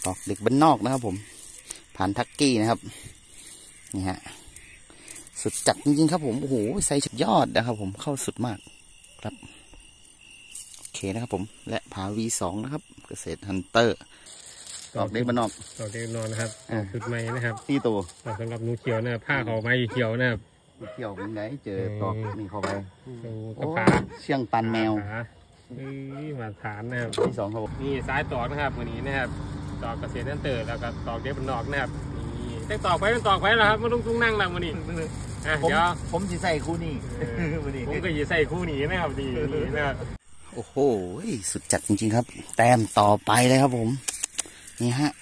ตอกเด็กบ้านนอกนะครับผมผ่านทักกี้นะครับนี่ฮะสุดจัดจริงๆครับผมโอ้โหไซส์สุดยอดนะครับผมเข้าสุดมากครับโอเคนะครับผมและผา V2 นะครับเกษตรฮันเตอร์ตอกเด็กบ้านนอกตอกเด็กนอนนะครับชุดใหม่นะครับที่ตัวสำหรับหนูเขียวนะผ้าเขาไม้เขียวนะครับเขียวเป็นไงเจอตอกนี่เข้าไปกระผาเชี่ยงปันแมวมาฐานนะครับที่2ครับนี่ซ้ายตอกนะครับวันนี้นะครับตอกเกษตรฮันเตอร์แล้วก็ตอกเด็กบ้านนอกนะครับนี่ตอกไปมันตอกไปแล้วครับมันต้องนั่งแล้ววันนี้เดี๋ยวผมจะใส่คู่นี้ผมก็จะใส่คู่นี้นะครับดีนะครับโอ้โหสุดจัดจริงๆครับแต้มต่อไปเลยครับผมนี่ฮะ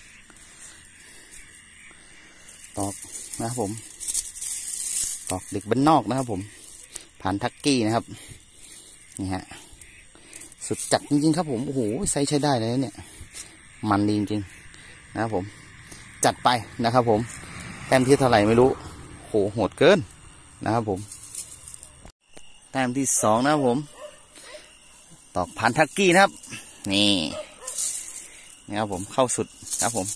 ตอกนะครับผมตอกเด็กบ้านนอกนะครับผมผ่านทักกี้นะครับนี่ฮะสุดจัดจริงๆครับผมโอ้โหไซส์ใช้ได้เลยเนี่ยมันดีจริงๆนะครับผมจัดไปนะครับผมแต้มที่เท่าไหร่ไม่รู้โหดเกินนะครับผมแต้มที่2นะครับผมตอกผ่านทักกี้นะครับนี่ครับผมเข้าสุดครับผม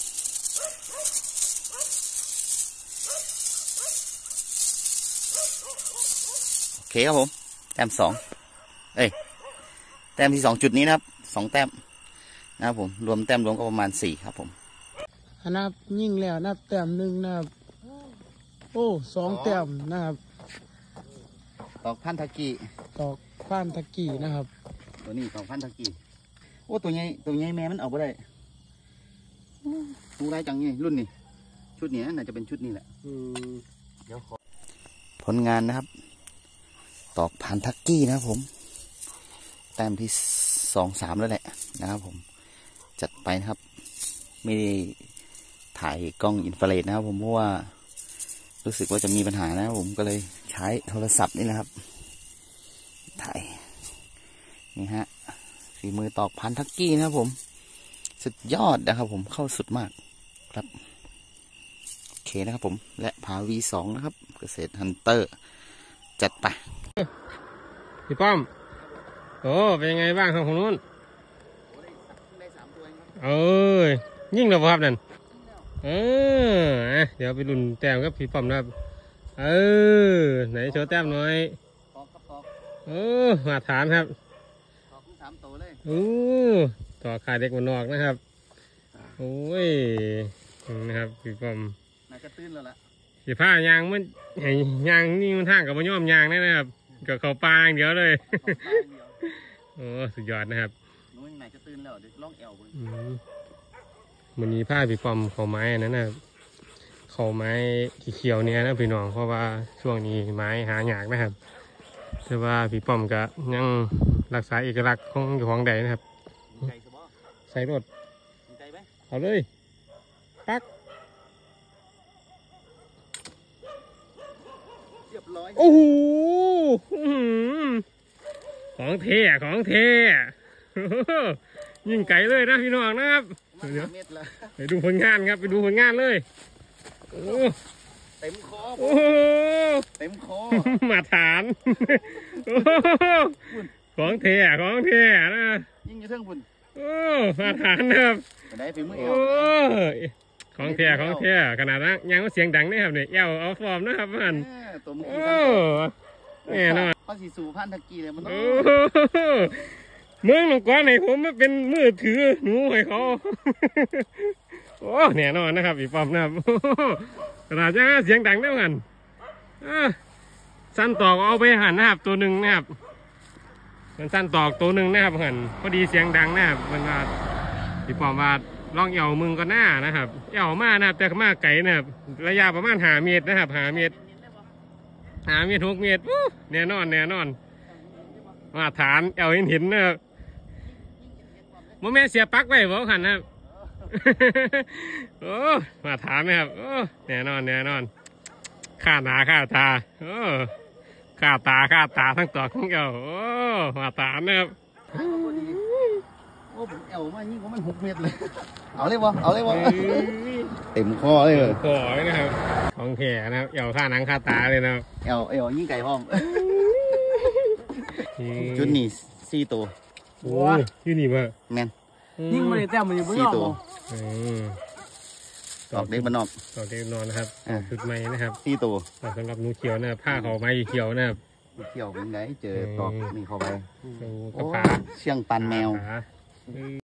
โอเคครับผมแต้ม2แต้มที่2จุดนี้นะครับ2แต้มนะครับผมรวมแต้มรวมก็ประมาณ4ครับผมนับยิ่งแล้วนับแต้ม1นะครับโอ้2แต้มนะครับตอกพันทักกี้ตอกพันทักกี้นะครับตัวนี้ตอกพันทักกี้โอ้ตัวใหญ่แม่มันเอาไปได้ดูไรจังนี่รุ่นนี้ชุดนี้น่าจะเป็นชุดนี้แหละเดี๋ยวผลงานนะครับตอกผ่านทักกี้นะครับผมแต้มที่2-3แล้วแหละนะครับผมจัดไปนะครับไม่ได้ถ่ายกล้องอินฟราเรดนะครับผมเพราะว่ารู้สึกว่าจะมีปัญหานะครับผมก็เลยใช้โทรศัพท์นี่แหละครับถ่ายนี่ฮะฝีมือตอกผ่านทักกี้นะครับผมสุดยอดนะครับผมเข้าสุดมากครับโอเคนะครับผมและผา V2 นะครับเกษตรฮันเตอร์จัดไปพี่ป้อมโอ้เป็นยังไงบ้างครับของนู้นได้3ตัวครับยิ่งเลยครับนั่นเดี๋ยวไปลุ้นแต้มกับพี่ป้อมนะครับไหนโชว์แต้มหน่อยมาฐานครับตอก3ตัวเลยต่อขาเด็กมันนอกนะครับโอ้ยนะครับพี่ป้อมน่าจะตื้นแล้วล่ะสีผ้ายางมันยางนี่มันทางกับมันย่อมยางนะครับกับเขาปางเดียวเลยโอ้สุดยอดนะครับนู้นไหนจะตื่นแล้วเดี๋ยวล่องแอวมันมีผ้าพี่ป้อมเขาไม้นั่นนะเขาไม้เขียวเนี่ยนะพี่น้องเพราะว่าช่วงนี้ไม้หายากนะครับแต่ว่าพี่ป้อมก็ยังรักษาเอกลักษณ์ของใดนะครับใส่รถเอาเลยปักโอ้โหของเท่ยิ่งไก่เลยนะพี่น้องนะครับเดี๋ยวไปดูผลงานครับไปดูผลงานเลยเต็มคอเต็มคอมาฐานของเท่นะยิ่งจะเท่งบุญมาฐานนะครับได้ฝีมือของเท่ขนาดนั้นยังว่าเสียงดังนะครับเนี่ยเอาฟอร์มนะครับมันแน่นอนข้อสีสูพันทักกี้เลยมันเมืองหลวงก้อนไหนผมมันเป็นมือถือหนูให้เขาโอ้แน่นอนนะครับอีปอมนะครับขนาดจะเสียงดังได้กันสั้นตอกเอาไปหันนะครับตัวหนึ่งนะครับมันสั้นตอกตัวหนึ่งนะครับหันพอดีเสียงดังนะครับมันว่าอีปอมว่าลองเอี่ยวมึงก็หน้านะครับเอี่ยวมากนะครับแต่มากไก่นะครับระยะประมาณ5 เมตรนะครับ5 เมตร6 เมตรแน่นอนมาฐานเอี่ยวเห็นนะครับโมเมนเสียปักไว้บ่ขันนะครับมาฐานนะครับแน่นอนข้าตาข้าตาทั้งต่อทั้งเอี่ยวมาฐานนะครับผมเอวมายิ่งกว่ามัน6 เมตรเลยเอาเลยวะเต็มคอเลยคอนะครับของแข็นะครับเอวข้าหนังข้าตาเลยนะเอวยิ่งไก่พร้อมชุดนี้4 ตัวโอ้ยนี่มาแมนยิ่งมาในแต้มมันอยู่บนนอกตอกเด็กมันนอกตอกเด็กนอนนะครับชุดใหม่นะครับ 4 ตัวสำหรับหนูเขียวนะครับผ้าเขาไม้เขียวนะครับเขียวเป็นไงเจอตอกนี่เข้าไปกระผาเชียงปันแมว